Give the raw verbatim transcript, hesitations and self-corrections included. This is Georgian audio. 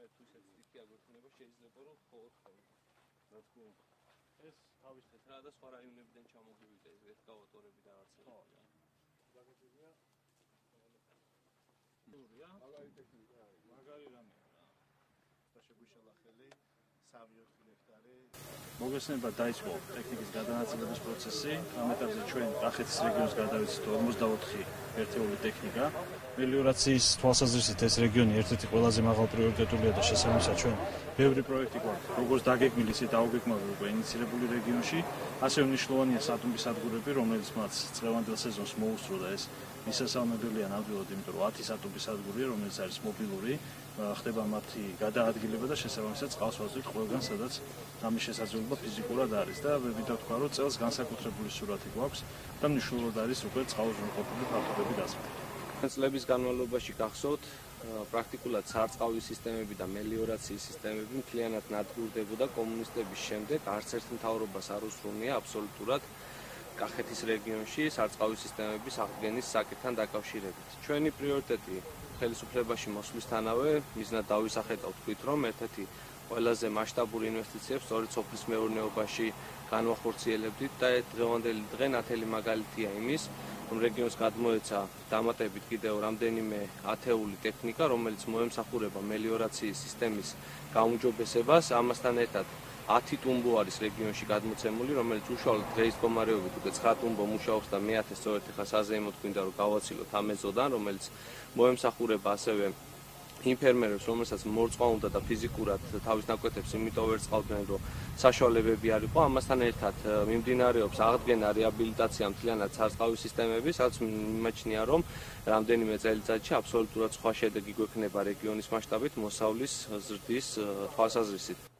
თუ ისეთ სტიქი აგვექნება შეიძლება რომ ხოლმე ხოლმე რა თქმა უნდა ეს თავისთავად რა და სხვა რაიონებიდან ჩამოგვივიდა ეს ესკავატორები და რაღაცა დაგეწია ნურია მაგარი ტექნიკა არის მაგარი რამეა რა და შეგვიშალა ხელი სამი ოთხი ჰექტარი მოგესმება დაიწყო ტექნიკის გადანაწილების პროცესი ამ ეტაპზე ჩვენ კახეთის რეგიონს გადავიცით ორმოცდაოთხი ერთეული ტექნიკა მელიორაციის თვალსაზრისით ეს რეგიონი ერთ-ერთი ყველაზე მაღალ პრიორიტეტულია და შესაბამისად ჩვენ ბევრი პროექტი გვაქვს როგორც დაგეგმილი ისე დაუგეგმავი უკვე ინიცირებული რეგიონში ასევე მნიშვნელოვანია სატუმბის სადგურები რომელიც მათ წლევანდელ სეზონს მოუსწრო და ეს მისასალმებელია ნამდვილად იმიტომ რომ ათი სატუმბის სადგურია რომელიც არის მობილური ხდება მათი გადაადგილება და შესაბამისად წყალს ვაზრით ყველგან სადაც ამის შესაძლებლობა ფიზიკურად არის და ვებით ვთქვა რომ წელს განსაკუთრებული სურათი გვაქვს და მნიშვნელოვნად არის უკვე წყალუზრუნველყოფილი ფაქტორები დასმული. წლების განმავლობაში გახსოვთ პრაქტიკულად სარწყავი სისტემები და მელიორაციის სისტემები მთლიანად ნადგურდებოდა კომუნისტების შემდეგ არც ერთ მთავრობას არ უსწრუნია აბსოლუტურად კახეთის რეგიონში სარწყავი სისტემების აღდგენის საკითხთან დაკავშირებით. ჩვენი პრიორიტეტი ხელისუფლებაში მოსვლისთანავე მიზნად დავისახელავთ თქვით რომ ერთ-ერთი ყველაზე მასშტაბური ინვესტიციებს სწორედ სოფლის მეურნეობაში განვახორციელებდით და დღევანდელი დღე ნათელი მაგალითია იმის რომ რეგიონს გადმოეცა დამატებით კიდევ რამდენიმე ათეული ტექნიკა რომელიც მოემსახურება მელიორაციის სისტემის გაუმჯობესებას ამასთან ერთად ათი ტუმბო არის რეგიონში გადმოცემული რომელიც უშუალოდ დღეის მდგომარეობით უკვე ცხრა ტუმბო მუშაობს და მეათე სწორედ ახლა საზეიმოდ გვინდა რომ გავაცილოთ ამ ეზოდან რომელიც მოემსახურება ასევე იმ ფერმერებს რომელსაც მორწყვა უნდა და ფიზიკურად თავის ნაკვეთებს იმიტომ ვერ წყალდნენ რომ საშუალებები არ იყო ამასთან ერთად მიმდინარეობს აღდგენა რეაბილიტაცია მთლიანად სარწყავი სისტემების რაც მიმაჩნია რომ რამდენიმე წელიწადში აბსოლუტურად სხვა შედეგი გვექნება რეგიონის მასშტაბით მოსავლის ზრდის თვალსაზრისით